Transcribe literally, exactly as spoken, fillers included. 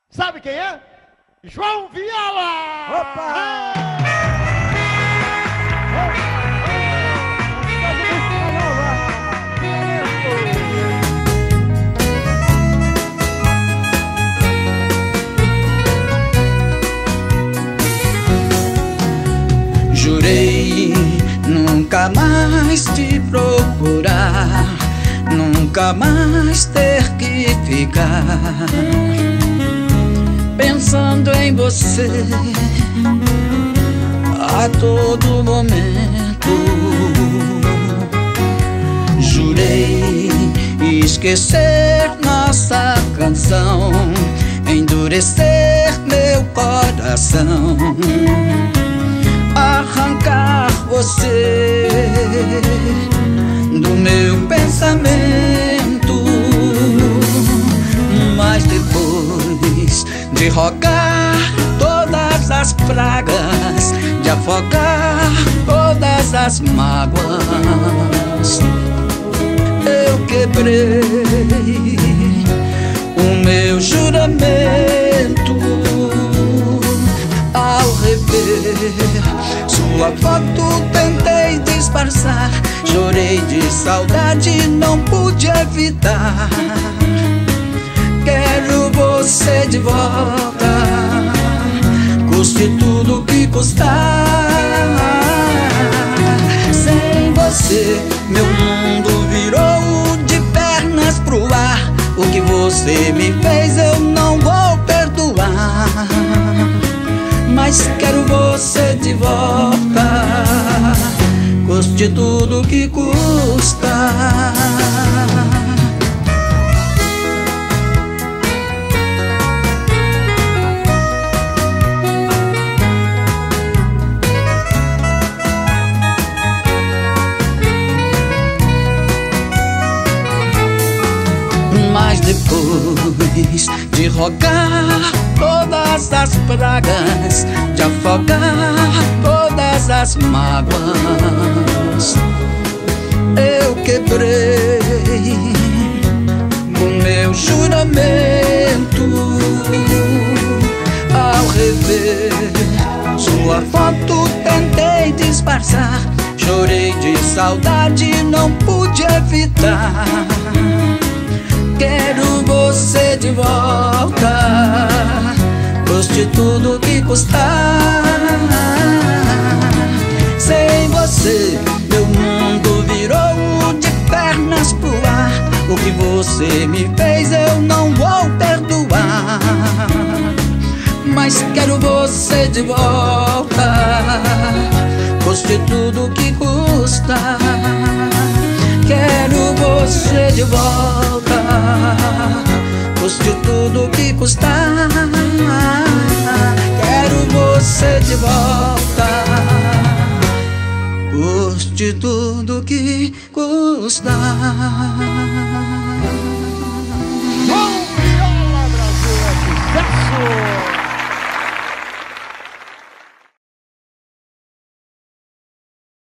Sabe quem é? João Viola! Opa! Jurei nunca mais te procurar, nunca mais ter que ficar pensando em você a todo momento. Jurei esquecer nossa canção, endurecer meu coração, arrancar você do meu pensamento. Mas depois de rogar todas as pragas, de afogar todas as mágoas, eu quebrei o meu juramento. Ao rever sua foto tentei disfarçar, chorei de saudade, não pude evitar. Quero você de volta, custe tudo que custar. Sem você meu mundo virou de pernas pro ar. O que você me fez eu não vou perdoar, mas quero você de volta, custe tudo que custa. Mas depois de rogar todas as pragas, de afogar todas as mágoas, eu quebrei o meu juramento. Ao rever sua foto tentei disfarçar, chorei de saudade, não pude evitar. Quero você de volta, custe tudo que custar. Sem você meu mundo virou de pernas pro ar. O que você me fez eu não vou perdoar, mas quero você de volta, custe tudo que custa. Quero você de volta, custe tudo que custar. Quero você de volta, custe tudo que custar.